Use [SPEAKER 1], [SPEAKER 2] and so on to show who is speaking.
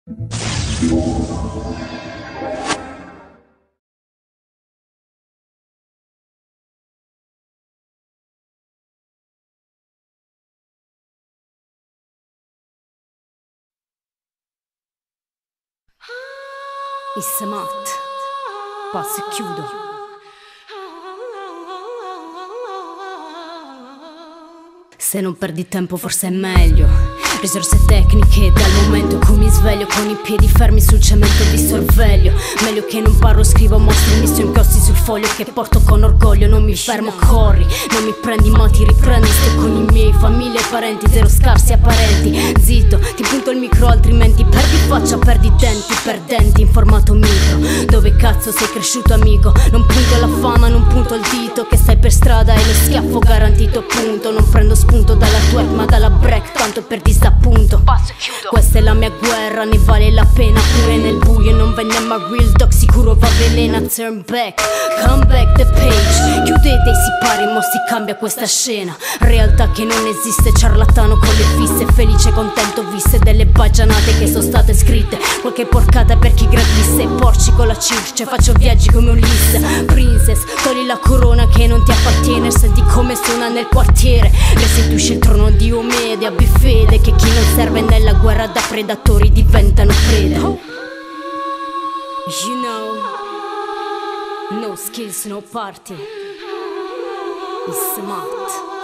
[SPEAKER 1] Issemat, passo e chiudo. Se non perdi tempo forse è meglio. Risorse tecniche dal momento in cui mi sveglio con i piedi fermi sul cemento vi sorveglio. Meglio che non parlo, scrivo, mostro i miei inchiostri sul foglio che porto con orgoglio. Non mi fermo, corri, non mi prendi ma ti riprendi. Sto con i miei, famiglia e parenti, zero scarsi apparenti. Zitto, ti punto il micro altrimenti perdi faccia, perdi denti, perdenti in formato micro. Dove cazzo sei cresciuto amico? Non punto alla fama, non punto il dito che stai per strada e lo schiaffo garantito punto. Non prendo spunto dalla twerk ma dalla break, tanto per disappunto. Questa è la mia guerra, ne vale la pena pure nel buio. Non venne ma real dog sicuro va velena. Turn back, come back the page. Chiudete i sipari, mo si cambia questa scena. Realtà che non esiste, ciarlatano con le fisse. Felice, contento, viste delle bagianate che sono state scritte. Qualche porcata per chi gradisse. Porci con la circe, faccio viaggi come Ulisse. Princess, togli la corona che non ti appartiene. Senti come suona nel quartiere. Restituisci il trono di Omede, abbi fede che chi non serve nella guerra da predatori diventano prede. You know, no skills, no party. It's smart.